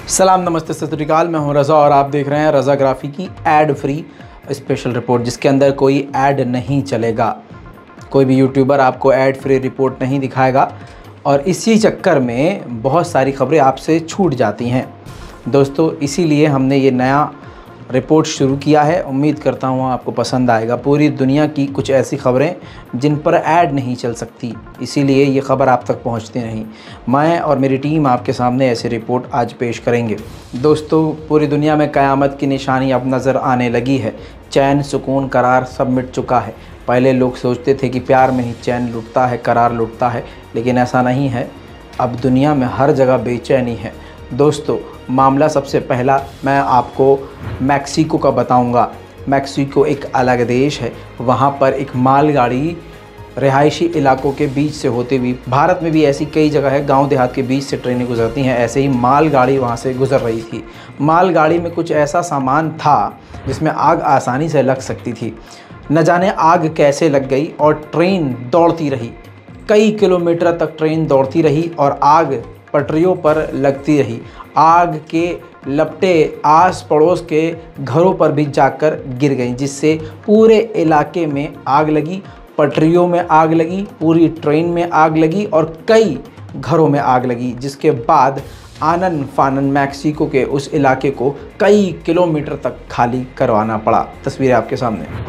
सलाम नमस्ते सत श्री अकाल। मैं हूं रज़ा और आप देख रहे हैं रज़ाग्राफी की ऐड फ्री स्पेशल रिपोर्ट, जिसके अंदर कोई ऐड नहीं चलेगा। कोई भी यूट्यूबर आपको ऐड फ्री रिपोर्ट नहीं दिखाएगा और इसी चक्कर में बहुत सारी खबरें आपसे छूट जाती हैं दोस्तों। इसीलिए हमने ये नया रिपोर्ट शुरू किया है। उम्मीद करता हूँ आपको पसंद आएगा। पूरी दुनिया की कुछ ऐसी खबरें जिन पर ऐड नहीं चल सकती, इसीलिए ये ख़बर आप तक पहुँचती नहीं। मैं और मेरी टीम आपके सामने ऐसी रिपोर्ट आज पेश करेंगे दोस्तों। पूरी दुनिया में क़यामत की निशानी अब नज़र आने लगी है। चैन, सुकून, करार सब मिट चुका है। पहले लोग सोचते थे कि प्यार में ही चैन लुटता है, करार लुटता है, लेकिन ऐसा नहीं है। अब दुनिया में हर जगह बेचैनी है दोस्तों। मामला सबसे पहला मैं आपको मैक्सिको का बताऊंगा। मैक्सिको एक अलग देश है। वहाँ पर एक मालगाड़ी रिहायशी इलाकों के बीच से होते हुए, भारत में भी ऐसी कई जगह है, गांव देहात के बीच से ट्रेनें गुजरती हैं, ऐसे ही मालगाड़ी वहाँ से गुजर रही थी। मालगाड़ी में कुछ ऐसा सामान था जिसमें आग आसानी से लग सकती थी। न जाने आग कैसे लग गई और ट्रेन दौड़ती रही। कई किलोमीटर तक ट्रेन दौड़ती रही और आग पटरियों पर लगती रही। आग के लपटे आस पड़ोस के घरों पर भी जाकर गिर गईं, जिससे पूरे इलाके में आग लगी, पटरियों में आग लगी, पूरी ट्रेन में आग लगी और कई घरों में आग लगी। जिसके बाद आनन फानन मैक्सिको के उस इलाके को कई किलोमीटर तक खाली करवाना पड़ा। तस्वीरें आपके सामने।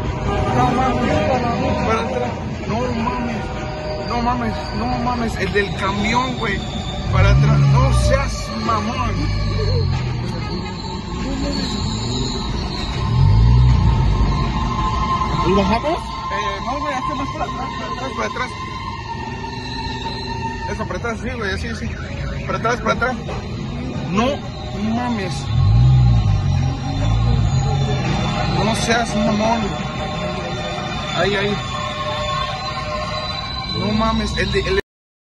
No mames, el del camión, güey, para atrás, no seas mamón. ¿Y bajamos? No, güey, hace más para atrás. Eso, para atrás, sí, güey, así, sí. Para atrás. No mames. No seas mamón. Ahí. No mames, el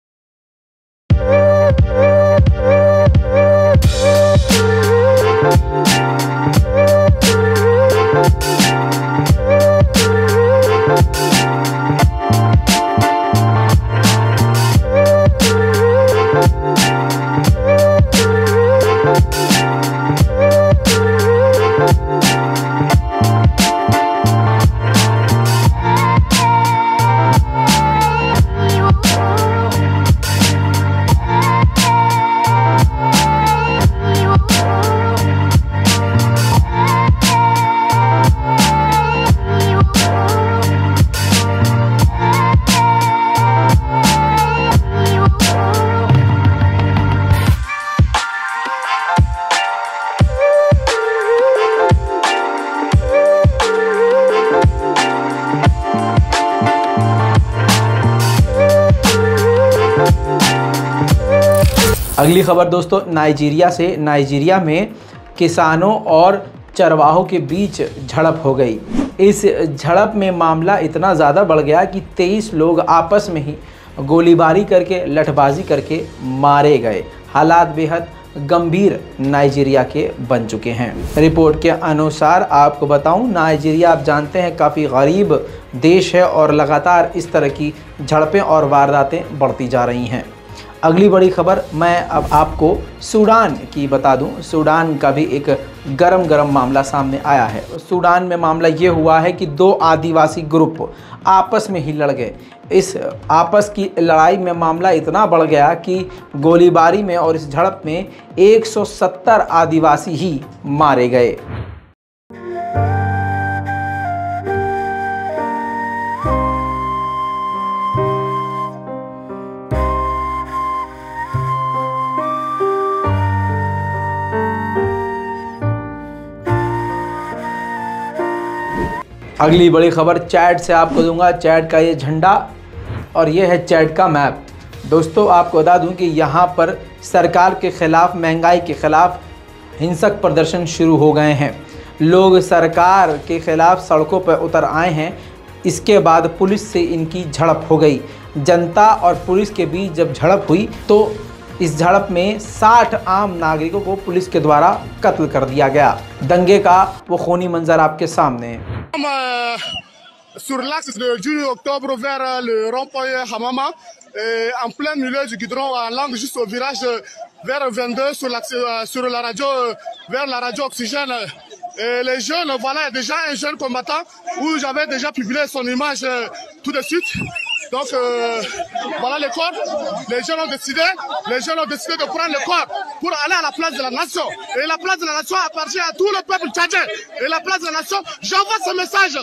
अगली खबर दोस्तों Nigeria से। Nigeria में किसानों और चरवाहों के बीच झड़प हो गई। इस झड़प में मामला इतना ज़्यादा बढ़ गया कि 23 लोग आपस में ही गोलीबारी करके, लठबाजी करके मारे गए। हालात बेहद गंभीर नाइजीरिया के बन चुके हैं। रिपोर्ट के अनुसार आपको बताऊं, नाइजीरिया आप जानते हैं काफ़ी गरीब देश है और लगातार इस तरह की झड़पें और वारदातें बढ़ती जा रही हैं। अगली बड़ी खबर मैं अब आपको सूडान की बता दूं। सूडान का भी एक गरम मामला सामने आया है। सूडान में मामला ये हुआ है कि 2 आदिवासी ग्रुप आपस में ही लड़ गए। इस आपस की लड़ाई में मामला इतना बढ़ गया कि गोलीबारी में और इस झड़प में 170 आदिवासी ही मारे गए। अगली बड़ी खबर चैड से आपको दूंगा। चैड का ये झंडा और ये है चैड का मैप। दोस्तों आपको बता दूं कि यहाँ पर सरकार के ख़िलाफ़, महंगाई के ख़िलाफ़ हिंसक प्रदर्शन शुरू हो गए हैं। लोग सरकार के ख़िलाफ़ सड़कों पर उतर आए हैं। इसके बाद पुलिस से इनकी झड़प हो गई। जनता और पुलिस के बीच जब झड़प हुई तो इस झड़प में 60 आम नागरिकों को पुलिस के द्वारा कत्ल कर दिया गया। दंगे का वो खूनी मंजर आपके सामने है। sur l'axe de juillet octobre vers le rond-point Hamama, en plein milieu du goudron, en langue juste au virage vers 22 sur la radio, vers la radio Oxygène. Et les jeunes, voilà, il y a déjà un jeune combattant où j'avais déjà publié son image tout de suite. Donc voilà les corps. Les jeunes ont décidé de prendre le corps pour aller à la place de la nation. Et la place de la nation appartient à tout le peuple tchadien. Et la place de la nation, j'envoie ce message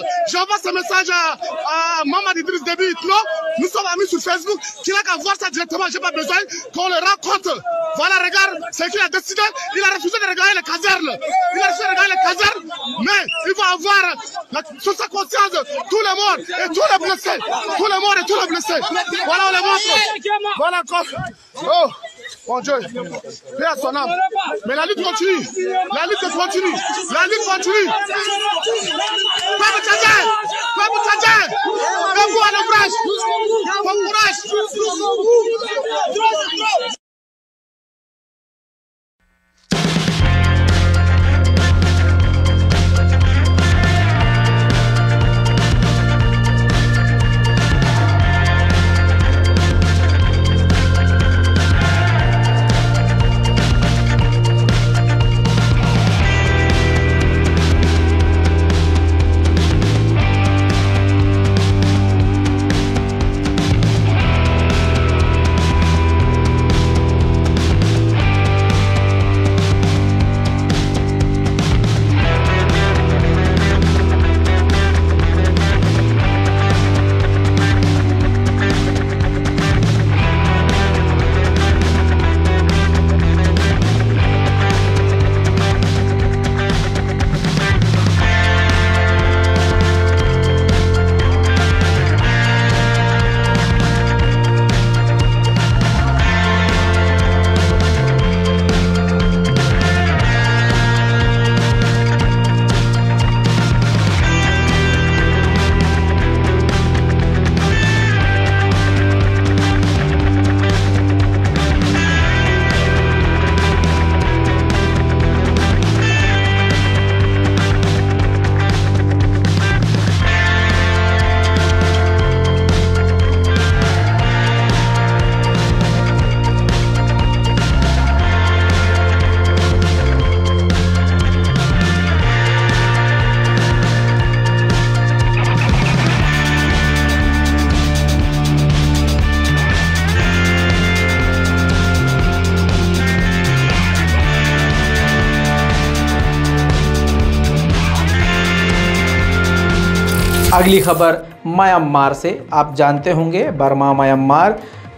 à Maman Idriss Déby Itno. Nous sommes amis sur Facebook. Qui n'a qu'à voir ça directement, j'ai pas besoin qu'on le raconte. Voilà, regarde, c'est qu'il a décidé. Il a refusé de regarder les casernes. Mais il va avoir sur sa conscience tous les morts et tous les blessés. Voilà, on les montre. Voilà encore. Oh, mon Dieu. Paix à son âme. Mais la lutte continue. Peuple tchadien. Debout à l'ouvrage. Bon courage. अगली खबर Myanmar से। आप जानते होंगे Burma Myanmar,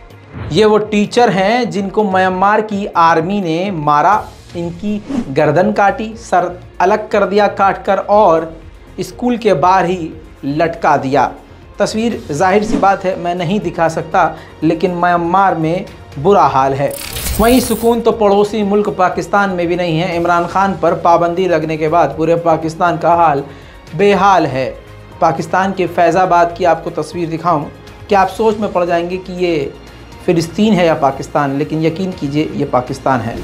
ये वो teacher हैं जिनको म्यांमार की आर्मी ने मारा, इनकी गर्दन काटी, सर अलग कर दिया काट कर और स्कूल के बाहर ही लटका दिया। तस्वीर जाहिर सी बात है मैं नहीं दिखा सकता, लेकिन म्यांमार में बुरा हाल है। वहीं सुकून तो पड़ोसी मुल्क पाकिस्तान में भी नहीं है। इमरान खान पर पाबंदी लगने के बाद पूरे पाकिस्तान का हाल बेहाल है। पाकिस्तान के फैज़ाबाद की आपको तस्वीर दिखाऊं कि आप सोच में पड़ जाएंगे कि ये फ़िलिस्तीन है या पाकिस्तान, लेकिन यकीन कीजिए ये पाकिस्तान है।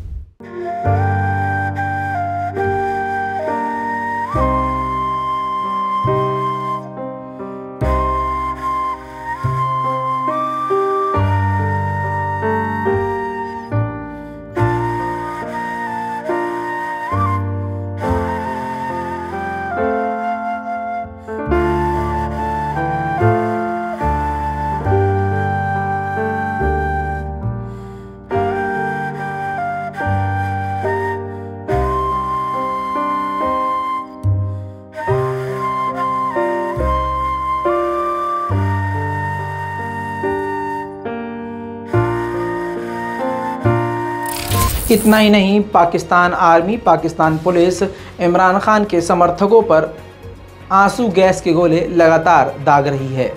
इतना ही नहीं, पाकिस्तान आर्मी, पाकिस्तान पुलिस इमरान खान के समर्थकों पर आंसू गैस के गोले लगातार दाग रही है।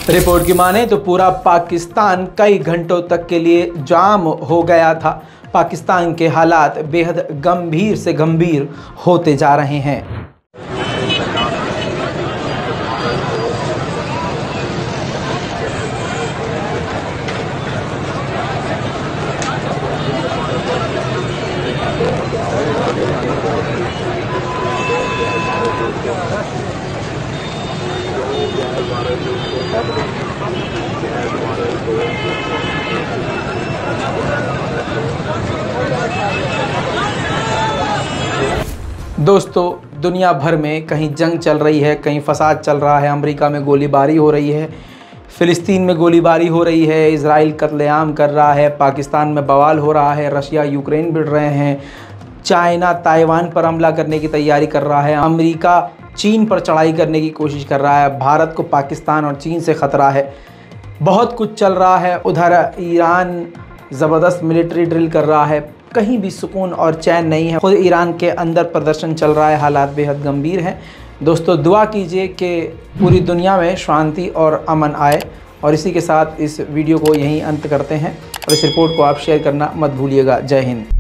रिपोर्ट की माने तो पूरा पाकिस्तान कई घंटों तक के लिए जाम हो गया था। पाकिस्तान के हालात बेहद गंभीर से गंभीर होते जा रहे हैं। दोस्तों, दुनिया भर में कहीं जंग चल रही है, कहीं फसाद चल रहा है। अमेरिका में गोलीबारी हो रही है, फ़िलिस्तीन में गोलीबारी हो रही है, इजराइल कत्लेआम कर रहा है, पाकिस्तान में बवाल हो रहा है, रशिया यूक्रेन भिड़ रहे हैं, चाइना ताइवान पर हमला करने की तैयारी कर रहा है, अमेरिका चीन पर चढ़ाई करने की कोशिश कर रहा है, भारत को पाकिस्तान और चीन से ख़तरा है। बहुत कुछ चल रहा है। उधर ईरान ज़बरदस्त मिलिट्री ड्रिल कर रहा है। कहीं भी सुकून और चैन नहीं है। खुद ईरान के अंदर प्रदर्शन चल रहा है। हालात बेहद गंभीर हैं। दोस्तों, दुआ कीजिए कि पूरी दुनिया में शांति और अमन आए। और इसी के साथ इस वीडियो को यहीं अंत करते हैं और इस रिपोर्ट को आप शेयर करना मत भूलिएगा। जय हिंद।